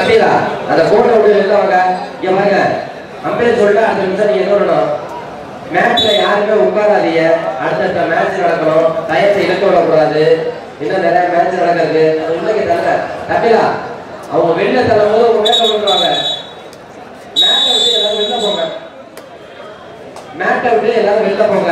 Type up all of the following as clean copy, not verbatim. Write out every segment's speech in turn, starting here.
தம்பிடா அந்த கோட்டை விட்டு வெளில வாங்க. இங்க பாருங்க அம்பேர் சொல்லிட்டு அந்த நிமிஷம் நீங்க என்ன பண்ணணும், மேட்ச்ல யாருமே உட்காராதீங்க. அடுத்தடுத்த மேட்ச் நடக்கணும், டயத்தை இழக்க விடக்கூடாது. இன்னும் நிறைய மேட்ச் நடக்குது. அது உள்ளே தரல தம்பிடா அவங்க வெளில தள்ளும் போது உங்க மேல விட்டுருவாங்க. மேட்டை விட்டு எல்லாரும் வெளில போங்க. மேட்டை விட்டு எல்லாரும் வெளில போங்க.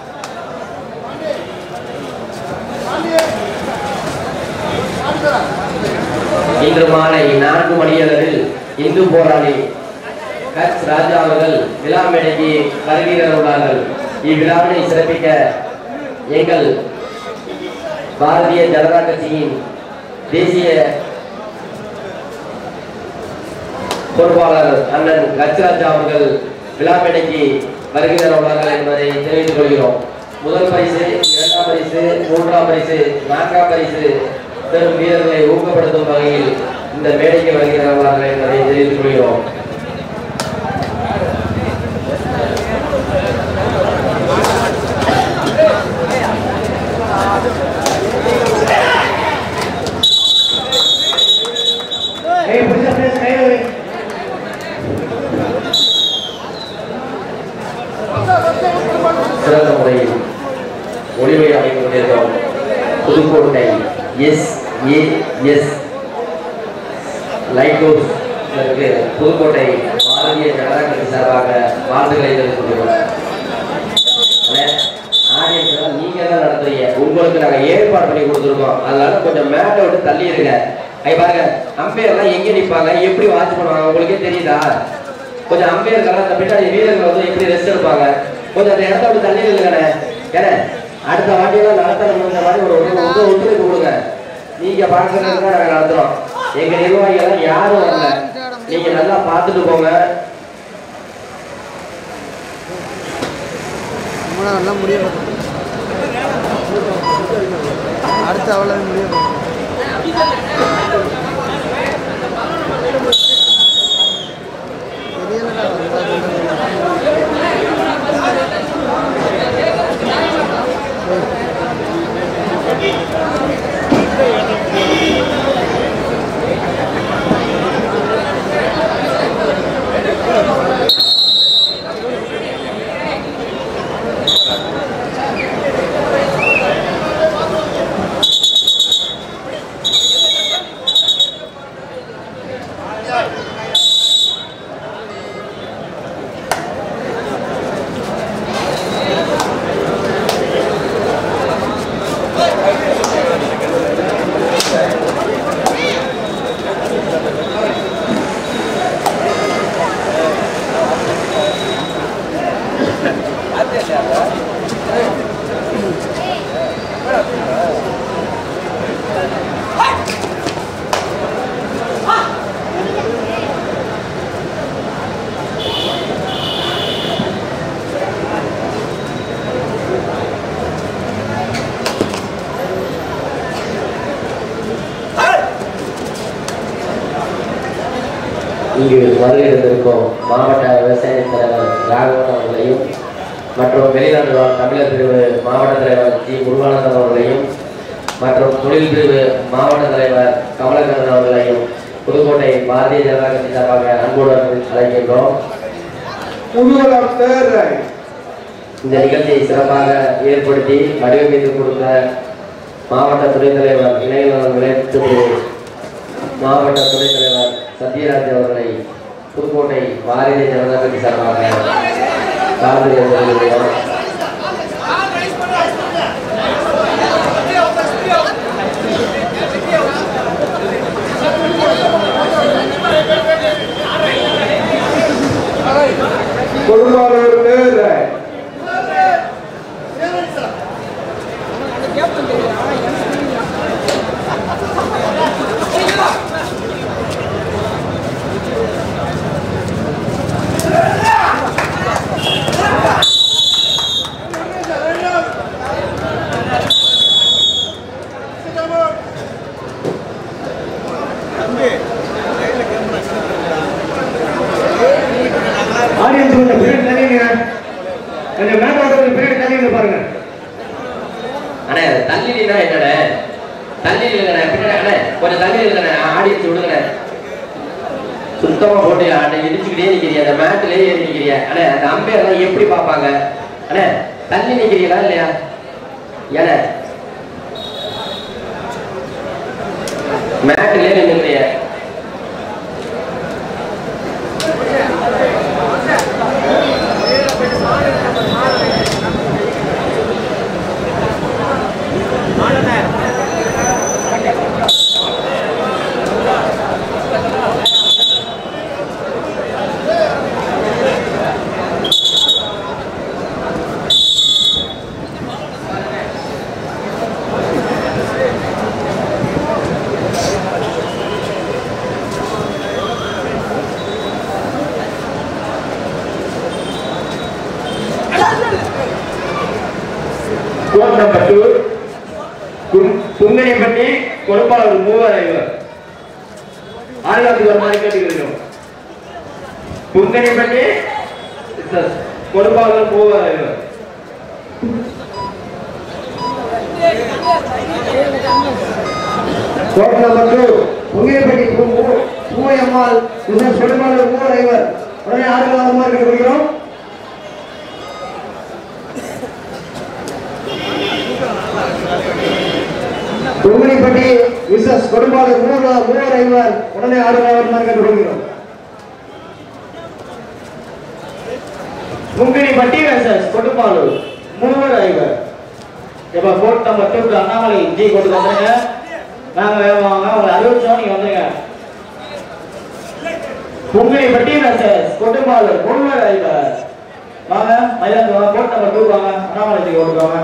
இன்று மாலை 4 மணியளவில் இந்து போராளி கட்ச் ராஜா அவர்கள் விழா மேடைக்கு வருகிறார் உள்ளார்கள். இவ்விழாவினை சிறப்பிக்க எங்கள் பாரதிய ஜனதா கட்சியின் தேசிய பொறுப்பாளர் அண்ணன் கட்ச் ராஜா அவர்கள் விழா மேடைக்கு வருகிறார் உள்ளார்கள் என்பதை தெரிவித்துக் கொள்கிறோம். முதல் பரிசு, 2ஆம் பரிசு, 3ஆம் பரிசு, 4ஆம் பரிசு பெரும் வீரர்களை ஊக்கப்படுத்தும் வகையில் இந்த மேடைக்கு வருகிறார்கள் என்பதை தெரிவித்துக் கொள்கிறோம். சிறந்த முறையில் ஒளிவை அமைத்துக் கொண்டிருக்கிறோம். Pudukkottai SAS light house Pudukkottai Bharatiya Janata கட்சி சார்பாக வாழ்த்துக்களை தெரிவித்துக் கொள்கிறோம். நீங்க தான் நடத்துறீங்க, உங்களுக்கு நாங்க ஏற்பாடு பண்ணி கொடுத்துருக்கோம். அதனால கொஞ்சம் மேட்டை விட்டு தள்ளி இருங்க. பாருங்க அம்பையர்லாம் எங்க நிற்பாங்க, எப்படி வாட்ச் பண்ணுவாங்க உங்களுக்கே தெரியுதா? கொஞ்சம் அம்பையர்கள் அந்த பின்னாடி வீரர்கள் வந்து எப்படி ரெஸ்ட் எடுப்பாங்க, கொஞ்சம் அந்த இடத்த விட்டு தள்ளி இல்லைங்கண்ணே. ஏன்னா அடுத்த வாட்டியெல்லாம் நடத்தணும் மாதிரி ஒரு ஒத்துழைப்பு கொடுங்க. நீங்க பார்க்கறதுக்கு தான் நாங்கள் நடத்துறோம். எங்க நிர்வாகிகள் யாரும் வரல, நீங்க நல்லா பார்த்துட்டு போங்க. நல்லா முடியும் அடுத்து அவ்வளவு முடியும். இங்கு வருகிறதற்கும் மாவட்ட விவசாய தலைவர் ராகவன் அவர்களையும் மற்றும் வெளிநாடு தமிழர் பிரிவு மாவட்ட தலைவர் ஜி முருகானந்தன் அவர்களையும் மற்றும் தொழில் பிரிவு மாவட்ட தலைவர் கமலக்கண்ணன் அவர்களையும் புதுக்கோட்டை பாரதிய ஜனதா கட்சி சார்பாக அன்புடன் அழைக்கின்றோம். இந்த நிகழ்ச்சியை சிறப்பாக ஏற்படுத்தி வடிவமைத்து கொடுத்த மாவட்ட துணைத் தலைவர் இணையவர்கள் விளையாட்டு மாவட்ட துணைத் தலைவர் சத்யராஜ் அவர்களை புதுக்கோட்டை பாரதிய ஜனதா கட்சி சார்பாக ஆடியன்ஸ் சுத்தமா போட்டு இடிச்சுக்கிட்டே நிக்கிறீங்க, அந்த மேட்லயே ஏறி நிக்கிறீங்க. அண்ணே அந்த அம்பையர்லாம் எப்படி பார்ப்பாங்க? அண்ணே தள்ளி நிக்கிறீங்களா இல்லையா? ஏன்னா மேட்லயே நின்னுக்கிறீங்க. துங்கனைப்பட்டி கொடுப்பாளர் 3000 ஆளுநருக்கு ஒரு மாதிரி கேட்டுக்கிறோம். துங்கனைப்பட்டி கொடுப்பாளர் 3000. கோட் நம்பர் 2 துங்கனைப்பட்டி பூவையம்மாள் கொடுப்பாளர் 3000. உடனே ஆளுநர் மாதிரி கேட்டுக்கிறோம். துங்கனைப்பட்டி விசஸ் கொடுப்பாளர் 3000 உடனே ஆளுநர் மாதிரி கேட்டுக்கிறோம். துங்கனைப்பட்டி விசஸ் கொடுப்பாளர் 3000. இப்ப கோட் நம்பர் 2 அண்ணாமலை ஜி கொண்டு வந்துருங்க. நாங்க வாங்க உங்களை அறிவிச்சோம், நீங்க வந்துருங்க. துங்கனைப்பட்டி விசஸ் கொடுப்பாளர் 3000 வாங்க மைதானத்துக்கு வாங்க. கோட் நம்பர் 2 வாங்க, அண்ணாமலை ஜி கொண்டு வாங்க.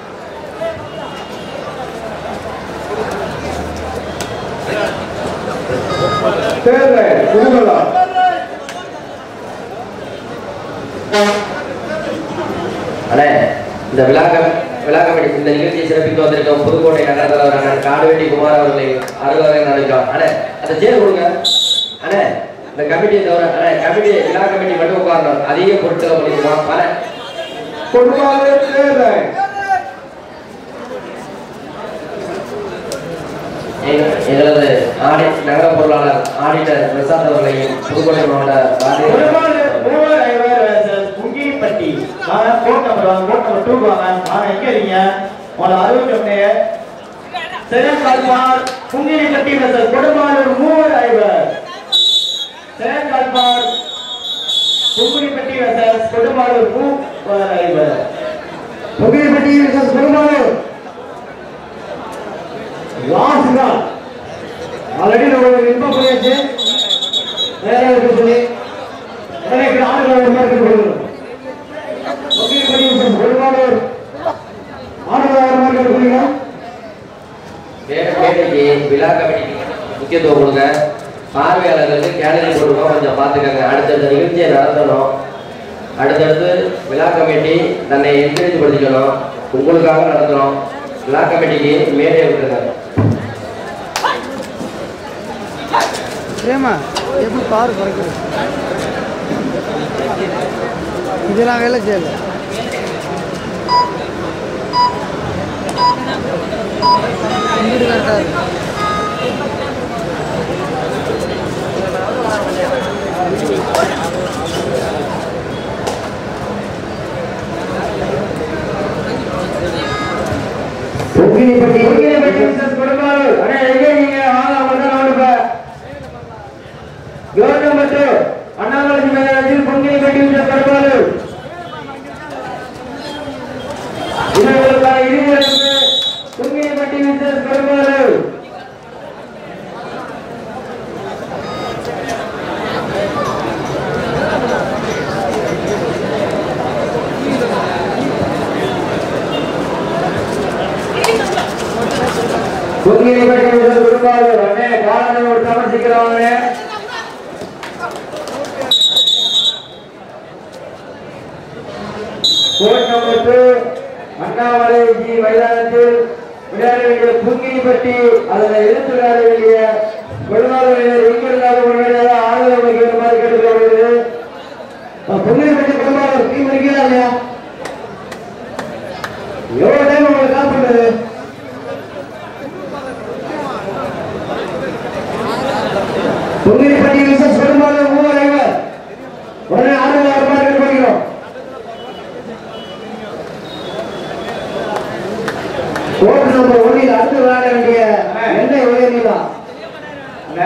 அண்ணே இந்த விழா கமிட்டி இந்த நிகழ்ச்சியை சிறப்பித்து வந்திருக்கோம் புதுக்கோட்டை நகர தலைவர் காடுவெட்டி குமார் அவர்களை அருள்வாக நினைக்கிறோம். அண்ணே அந்த சேர் கொடுங்க. அண்ணே இந்த கமிட்டியை தவிர அண்ணே கமிட்டி விழா கமிட்டி மட்டும் உட்காரணும். அதிக பொருட்களை பண்ணிருக்கோம். அண்ணே எங்களது நகர பொருளாளர் ஆடிட்டர் பிரசாத் அவர்களையும் புதுக்கோட்டை மாவட்ட துங்கனைப்பட்டி கோட் நம்பர் 2 வாங்க. எங்க இருக்கீங்க? உங்களை அறிவிச்சோம்னே செகண்ட் கால்பார் துங்கனைப்பட்டி விசஸ் கொடுப்பாளர் 3000. செகண்ட் கால்பார் துங்கனைப்பட்டி விசஸ் கொடுப்பாளர் 3000. துங்கனைப்பட்டி விசஸ் கொடுப்பாளர் லாஸ்ட் தான் ஆல்ரெடி நம்ம இன்ஃபார்ம் பண்ணியாச்சு. வேற இருக்கு சொல்லி எனக்கு ஆளுநர் மாதிரி கொடுக்கணும். துங்கனைப்பட்டி விசஸ் கொடுப்பாளர் ஆளுநர் மாதிரி கொடுக்கணும். வேலைக்கு விழா கமிட்டிக்கு முக்கியத்துவம் கொடுங்க. பார்வையாளர்களுக்கு கேலரி போட்டுருக்கோம், கொஞ்சம் பார்த்துக்கங்க. அடுத்தடுத்த நிகழ்ச்சியை நடத்தணும். அடுத்தடுத்து விழா கமிட்டி தன்னை என்கரேஜ் படுத்திக்கணும். உங்களுக்காக நடத்தணும். விழா கமிட்டிக்கு மேலே விட்டுருங்க. ஏமா எப்படி பாரு குறைக்கிறது இதெல்லாம் வேலை செய்யல. வீடு கரெக்டாக இருக்கு. துங்கனைப்பட்டி விசஸ் கொடுப்பாளர். அண்ணே எங்க நீங்க வாங்க, முதல்ல வாங்க. கோட் நம்பர் 2 அண்ணாமலை மைதானத்தில் துங்கனைப்பட்டி விசஸ் கொடுப்பாளர். இவர்களுக்கான இருவருக்கு துங்கனைப்பட்டி விசஸ் கொடுப்பாளர். துங்கனைப்பட்டி விசஸ் கொடுப்பாளர். அண்ணே காலனை ஒரு சமர்ப்பிக்கிறவங்க. கோட் நம்பர் 2 அண்ணாமலை ஜி மைதானத்தில் விளையாட வேண்டிய துங்கனைப்பட்டி அதில் எதிர்த்து விளையாட வேண்டிய கொடுப்பாளர்கள் எங்கிருந்தாலும் உடனடியாக ஆதரவு வைக்குமாறு கேட்டுக்கொள்கிறது. துங்கனைப்பட்டி கொடுப்பாளர் டீம் இருக்கிறா இல்லையா? எவ்வளவு டைம் உங்களுக்கு கால் பண்றது? துங்கனைப்பட்டி விசஸ் கொடுப்பாளர்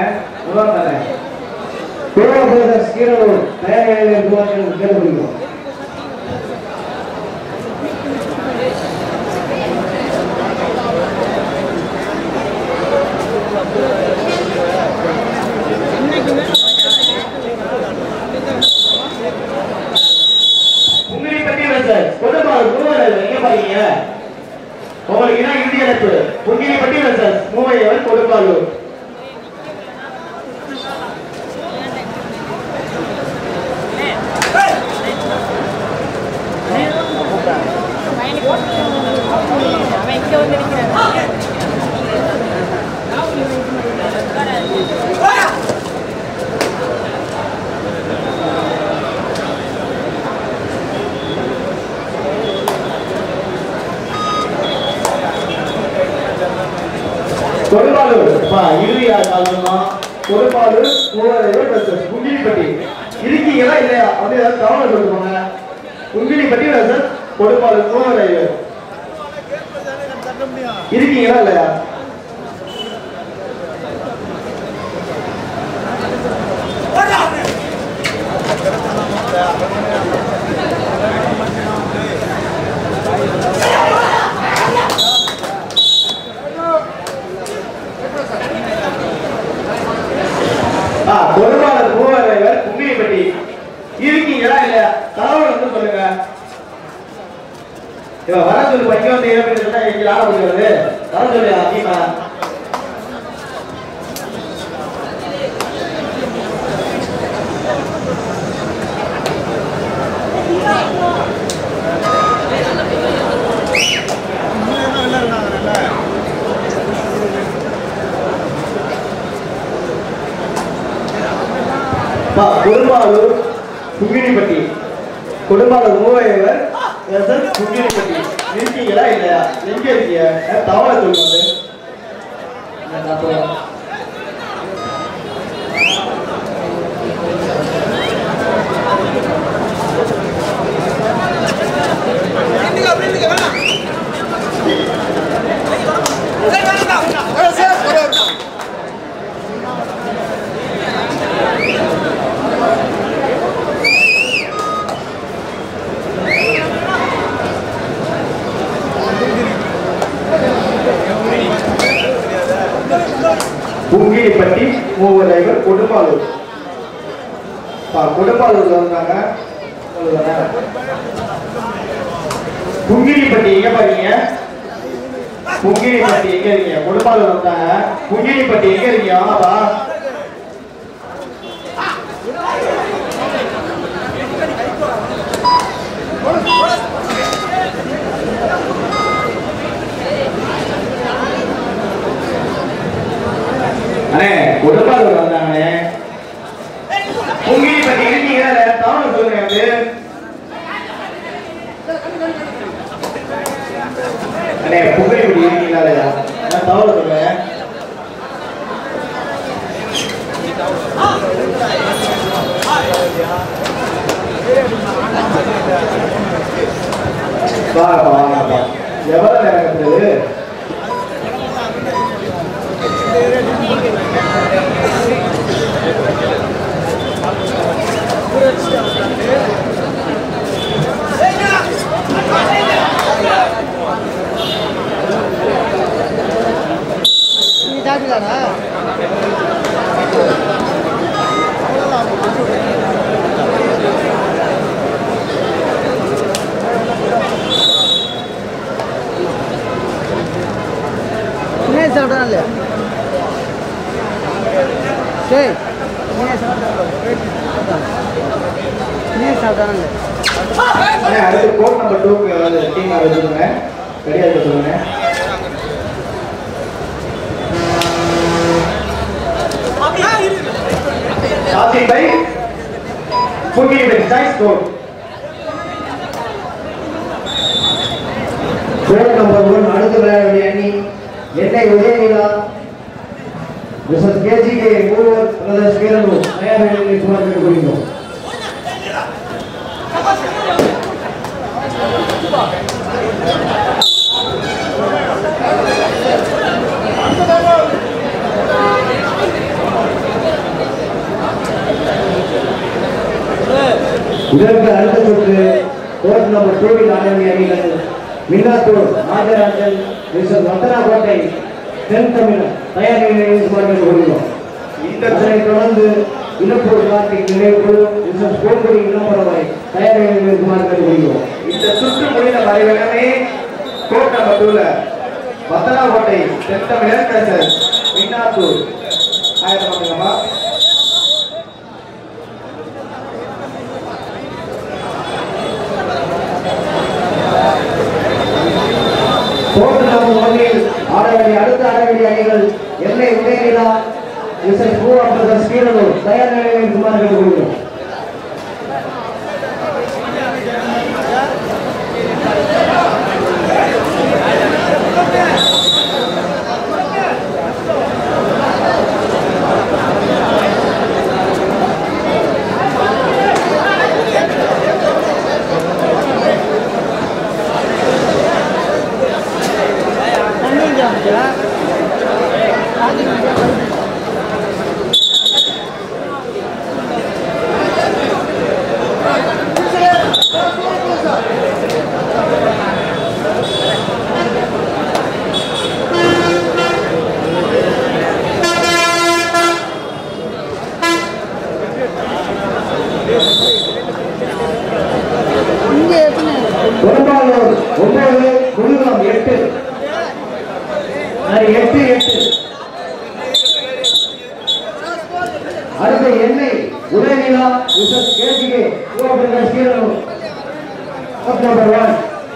உதாரண கோவா பிரதர்ஸ் கீரனூர் தயார் நிலையில் இருக்குமாறு கேட்டுக்கொள்கிறோம். புங்கிரிப்பட்டி வெர்சஸ் கொடும்பாலூர் மூவரைவர் எங்க பாருங்க உங்களுக்கு என்ன இறுதி அழைப்பு புங்கிரிப்பட்டி வெர்சஸ் மூவரைவர் கொடும்பாலூர் கொடும்பாலூர் இறுதியா காலமா கொடும்பாலூர் மூவரைவர் வெர்சஸ் புங்கிரிப்பட்டி இருக்கீங்களா இல்லையா அப்படி ஏதாவது கவனம் சொல்லுவாங்க. புங்கிரிப்பட்டி வெர்சஸ் கொடும்பாலூர் மூவரைவர் இருக்கீங்களா இல்லையா? கொடும்பாலூர் மூவரைவர் புங்கிரிப்பட்டி இருக்கீங்களா இல்லையா? தகவல் வந்து சொல்லுங்க. வர சொல்லு பையன் வந்து ஏற்பட்டு எங்க ஆட முடியாது வர சொல்லு அதிகமா கொடும்பாலூர் புங்கிரிப்பட்டி கொடும்பாலூர் மூவரைவர் புங்கிரிப்பட்டி இருக்கீங்களா இல்லையா? எங்க இருக்கீங்க? தவளை சொல்லுவாங்க. புங்கிரிப்பட்டி மூவரைவர் கொடும்பாலூர் கொடும்பாலூர்ல வந்தாங்க. புங்கிரிப்பட்டி எங்க பாருங்க புங்கிரிப்பட்டி எங்க இருக்கீங்க? கொடும்பாலூர் வந்தாங்க. புங்கிரிப்பட்டி எங்க இருக்கீங்க? ஆமாப்பா அண்ணே கொடும்பாலூர் வந்தாங்கண்ணே. புங்கிரிப்பட்டி இருக்கீங்களா தவணை சொல்லுங்க. அண்ணே புங்கிரிப்பட்டி இருக்கீங்களா இல்லையா? தவணை சொல்லுங்க. வாங்கப்பா வாங்கப்பா எவ்வளவு நேரம் கட்டுறது? அடுத்து கோட் நம்பர் 2 டீம் வச்சுருங்க. ரெடியா இருக்க சொல்லுங்க. சாத்தின் பை புங்கிரிப்பட்டி சைஸ் கோட் நம்பர் 1 அடுத்து விளையாட வேண்டிய அணி எண்ணெய் உதயநிலா கேஜிகே மூவர் பிரதர்ஸ் கீரனூர் தயார் நிலையில் இருக்குமாறு கேட்டுக்கொள்கிறோம். இதற்கு அடுத்த சுற்று கோர்ட் நம்பர் 2 ஆடக்கூடிய அணிகள் மின்னாத்தூர் ராஜராஜன் மிஸ்டர் வத்தனாக்கோட்டை தென் தமிழ் தயார் நிலையில் கொள்கிறோம். இதனைத் தொடர்ந்து இலப்பூர் கார்த்திக் நினைவுக்குழு மிஸ்டர் கோல்குடி இளம்பரவை தயார் நிலையில் கொள்கிறோம். இந்த சுற்று முடிந்த மறைவகமே கோர்ட் நம்பர் 2 வத்தனாக்கோட்டை தென் தமிழர் மின்னாத்தூர் ஆயத்தமாகமா. அடுத்த ஆடவேண்டிய அணிகள் எல்லை உதயநிலா தயார் நிலையில் குமார் கேட்டுக்கொள்கிறோம். பெரும்பாலூர் 9 குழுவிலம் 8 அடுத்த எண்ணெய் உதயநிலா கேசிகே நம்பர் 1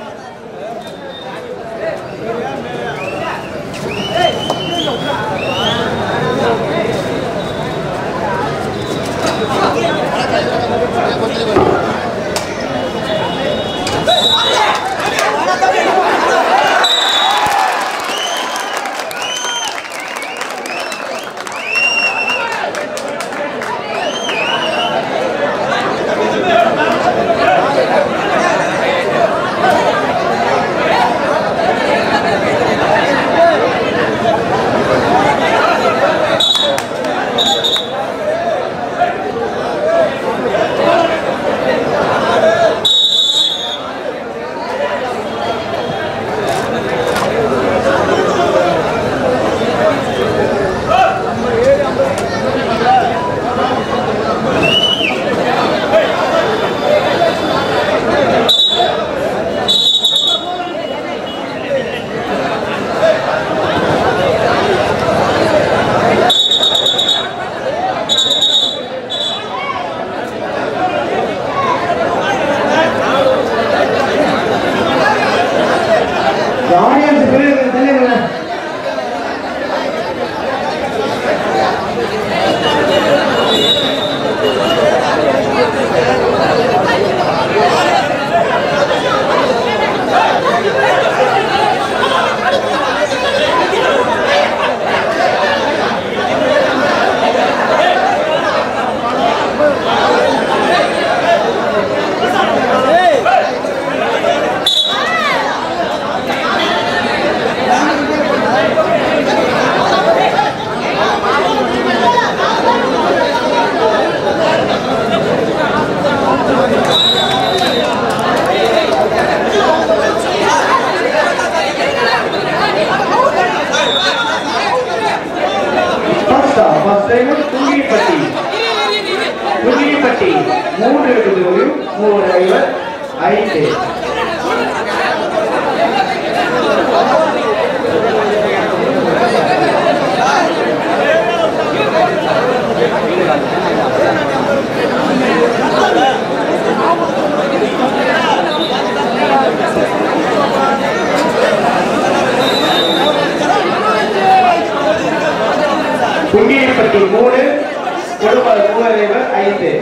குங்கிலிப்பட்டி 3 கொடுமலை 5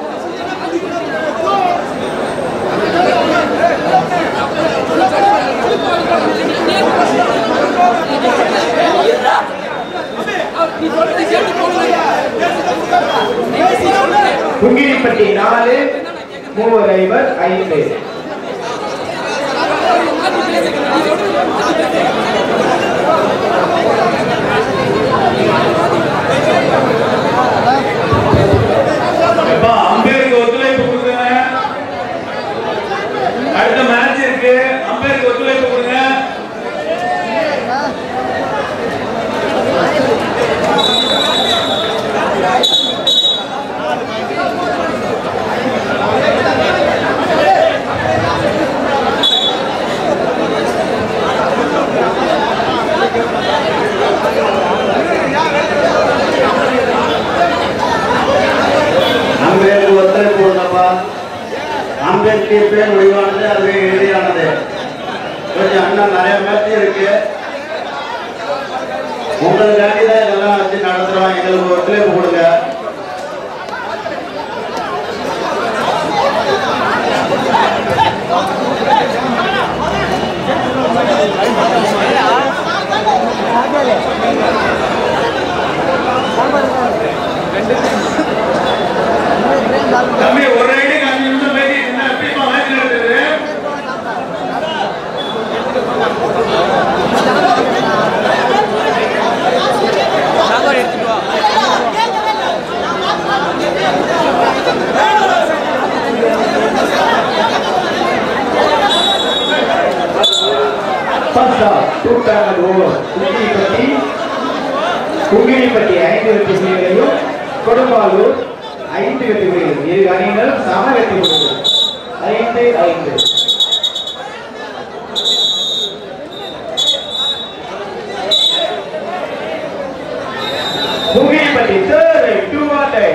குங்கிலிப்பட்டி 4 5 அம்பேருக்கு ஒத்துழைப்பு கொடுக்குறேன். பேர் தீர்ப்பேன் முடிவானது, அது இறுதியானது. கொஞ்சம் அண்ணன் நிறைய மேட்ச் இருக்கு, உங்களுக்காண்டி தான் இதெல்லாம் வச்சு நடத்துறோம். எங்களுக்கு ஒத்துழைப்பு கொடுங்க. தம்பி ஒரு ரைடுக்கு 5 நிமிஷம் பேசி எப்படிமா மேட்ச் நடத்துது? குங்கிலிப்பட்டி 5 வெற்றி புள்ளிகளையும் கொடும்பாலூர் 5 வெற்றி புள்ளிகள். இரு அணியினரும் சம வெற்றி புள்ளிகள் 5-5. குங்கிலிப்பட்டி தேர்ட் 2-1.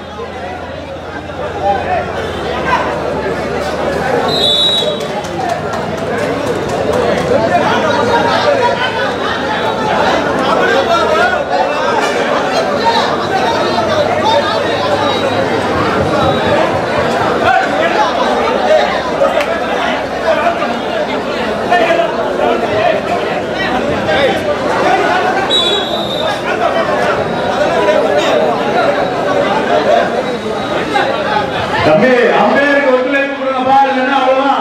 தம்பி அம்பேருக்கு ஒத்துழைப்பு கொடுங்கப்பா, இல்லைன்னா அவ்வளவுதான்.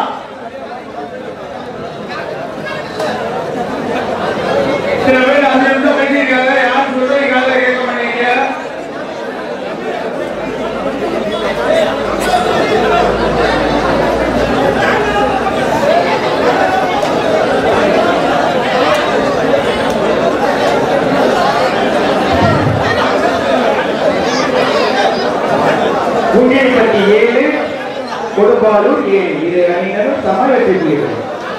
சில பேர் 5 நிமிஷம் பேசியிருக்காங்க, யார் சொல்றது காலைல கேட்க மாட்டீங்க. குங்கிலிப்பட்டி 7 கொடும்பாலூர் 7. இரு அணியினரும் சம வெற்றி புள்ளிகள்.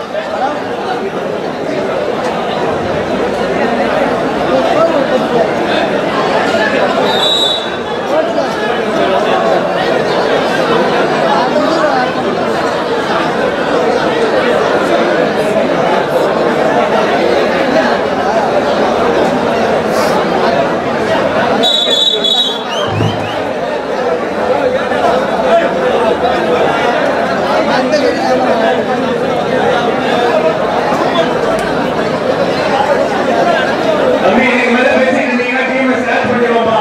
தம்பி இதுக்கு மேல பேசிட்டு இருந்தீங்கன்னா டீமை ஸ்டார்ட் பண்ணிடுவோம்பா.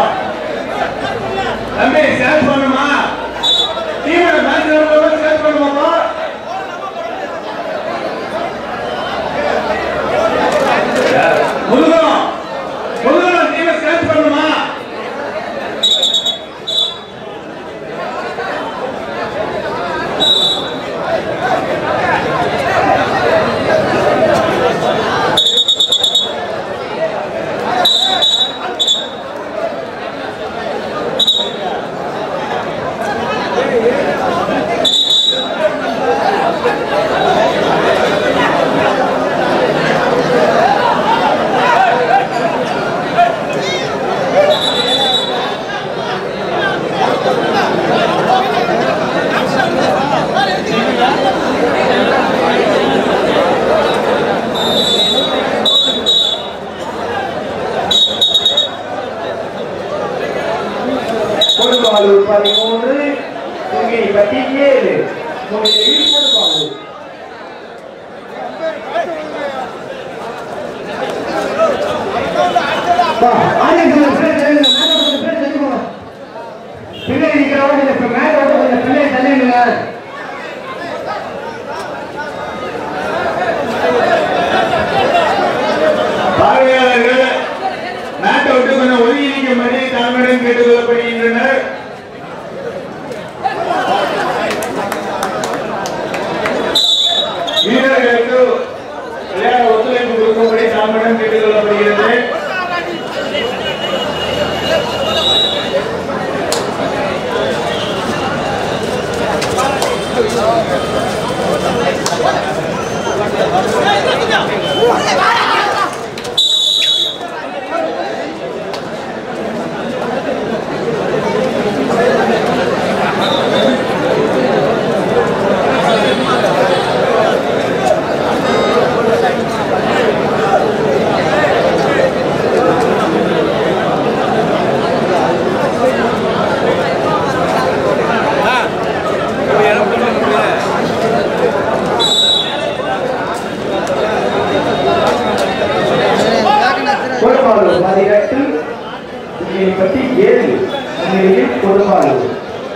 தம்பி ஸ்டார்ட் பண்ணுமா? டீமை மேட்ச் நடக்கும்போது ஸ்டார்ட் பண்ணுவோம்பா. முருகன் டீமை ஸ்டார்ட் பண்ணுமா? கொடும்பாலூர் 13, குங்கிலிப்பட்டி 7. முன்னிலையில் கொடும்பாலூர். பிள்ளை இருக்கிறவங்க மேல கொஞ்சம் பிள்ளை தள்ளிடுங்க. பார்வையாளர்கள் நாட்டை விட்டு கொஞ்சம் ஒதுங்கி நிற்கும்படி தாழ்மையுடன் கேட்டுக் கொள்ளப்படுகின்றனர். வீரர்களுக்கு விளையாட ஒத்துழைப்பு கொடுக்கும்படி தாழ்மையுடன் கேட்டுக் கொள்ளப்படுகிறது. முன்னிலையில் கொடுப்பாளர்.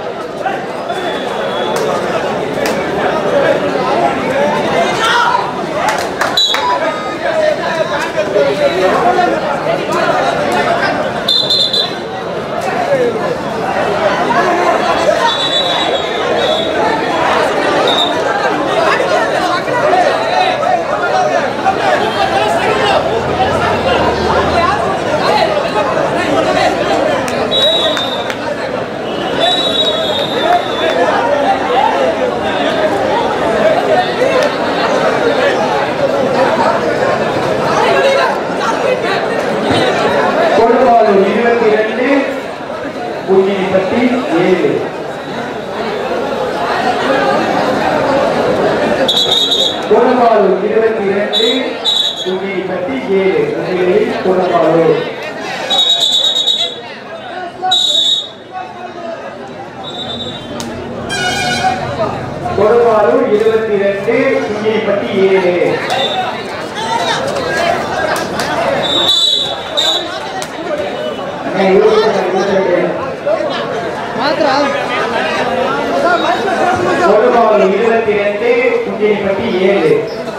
கொடுவாலூர் 22 குஞ்சினிப்பட்டி 7. கொடுவாலூர் 22 குஞ்சினிப்பட்டி 7.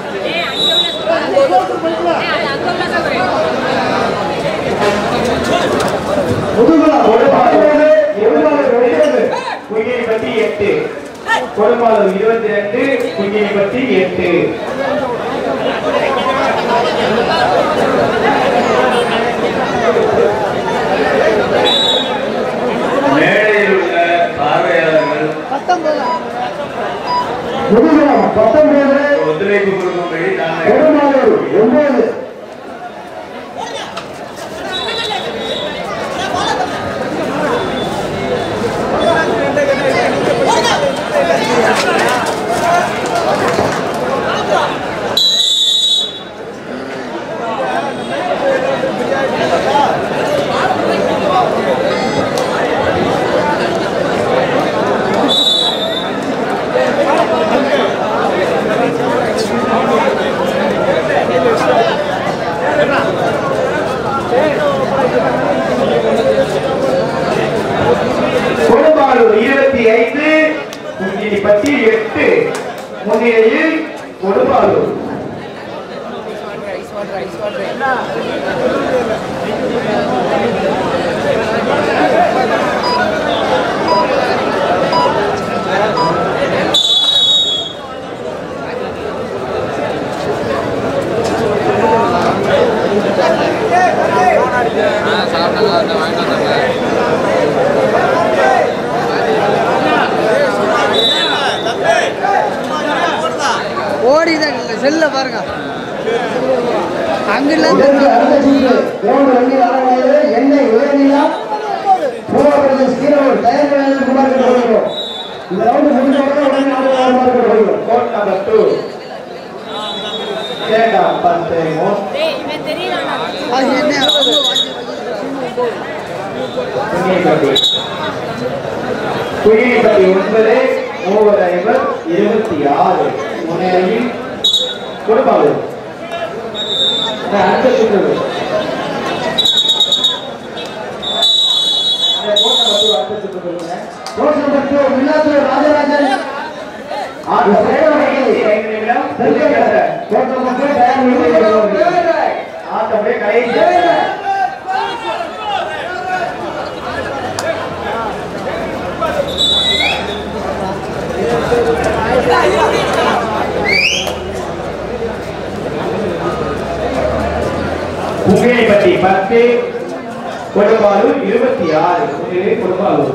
குஞ்சினிப்பட்டி 8. கொடுவாலூர் 22 குஞ்சினிப்பட்டி 8. மேடையில் உள்ள பார்வையாளர்கள் 19 ஒத்துழைப்பு கொடுக்கும்படி நான் கொடுவாலூர் 9. கொடுவாலூர் 25 குஞ்சினிப்பட்டி 8. முன்னிலையில் கொடுவாலூர். ஓடிதான் செல்ல பாருங்க அங்கில எண்ணெய் உயர்நிலா இந்த ரவுண்ட் முடிஞ்ச உடனே கோட் நம்பர் 2 கேடா பந்தேமோ குஞ்சினிப்பட்டி 9 மூவரைவர் 26. முன்னிலையில் கொடுவாலூர். அடுத்த சுற்று ராஜராஜன் குஞ்சினிப்பட்டி 10 கொடுவாலூர் 26. முன்னிலை கொடுவாலூர்.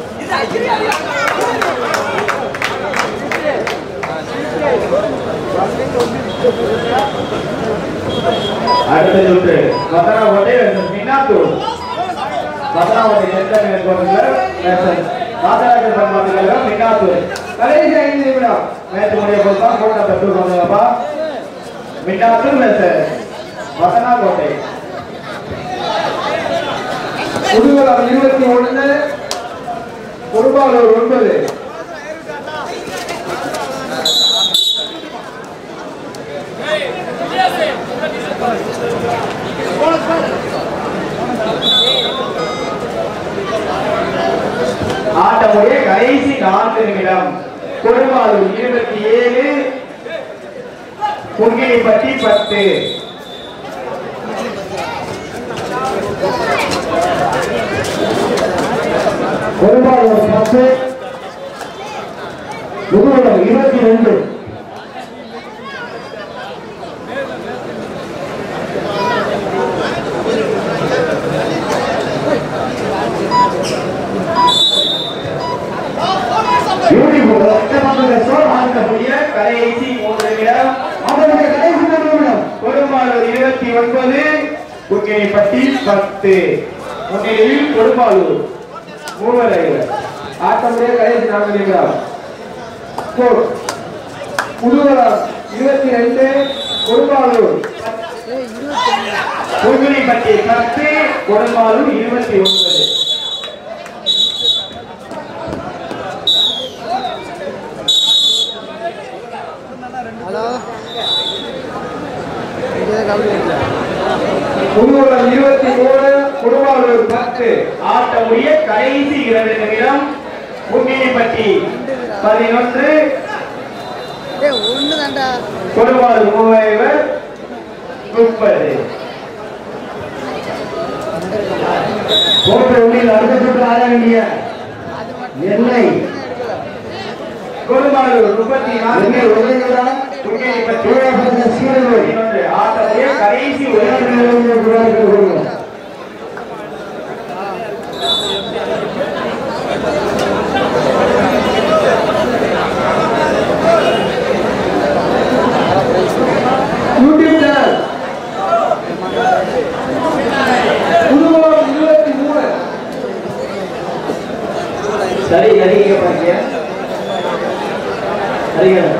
அடுத்த சுற்று மதனாவட்டை மின்னாத்தூர். மதனாவட்டை சென்டர் ராஜராஜன் பண்பாட்டுகள் மின்னாத்தூர். கடைசி 5 நிமிடம் மேட்ச் முடிய போதுதான் கோட்டை பெற்று கொண்டுப்பா. மின்னாத்தூர் மதனாவட்டை. புதுவலம் 21 கொடுவாலூர் 9. ஆட்டமுடைய கடைசி 4 நிமிடம். கொடுமாலூர் 27, பொங்கிலிப்பட்டி 10. கொடுமாலூர் 10, முதுகுளம் 22. கடைசி 3 நிமிடம். அதனுடைய கடைசி 3 நிமிடம். கொடுமாலூர் 29, பொங்கிலிப்பட்டி 10. முன்னிலையில் கொடுமாலூர் மூவரைகள். ஆட்டமுடைய கடைசி 4 நிமிடம். முதுகுளம் 22, கொடுமாலூர் பொங்கிலிப்பட்டி 10, கொடுமாலூர் 29. ஹலோ முதுகுளம் 23, கொடுமாலூர் 10. ஆட்டமுடைய கடைசி 2 நிமிடம். பொங்கிலிப்பட்டி 11, ஒன்று தாண்டா கொடுமாலூர் மூவரைகள் 30. கோட்டை உள்ளில் அடுத்த சுற்று ஆட வேண்டிய எல்லை கொடுமாலூர் 34, பொங்கிலிப்பட்டி 11. ஆட்டமுடைய கடைசி 1 நிமிடம். சரி நடிகை பாருங்க நடிகர்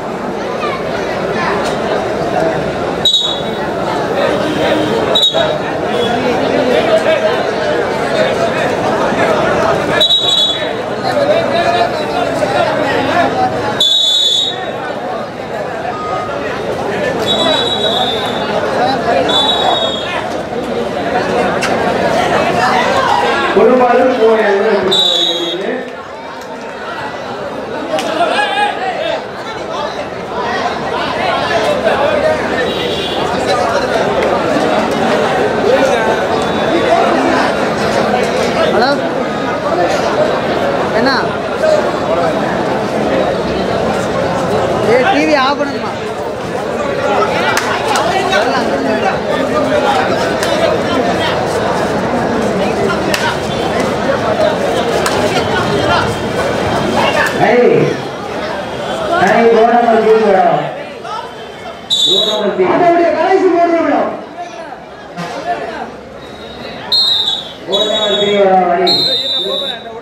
கொடுமாலூர் மூவரைகள். ஹலோ என்ன டிவி ஆஃப் பண்ணுங்கம்மா. அதனுடைய கடைசி 3 நிமிடம்.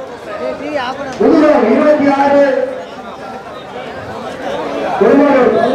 டிவி ஆஃப் பண்ணுங்க. முதுகுளம் 26, கொடுமாலூர்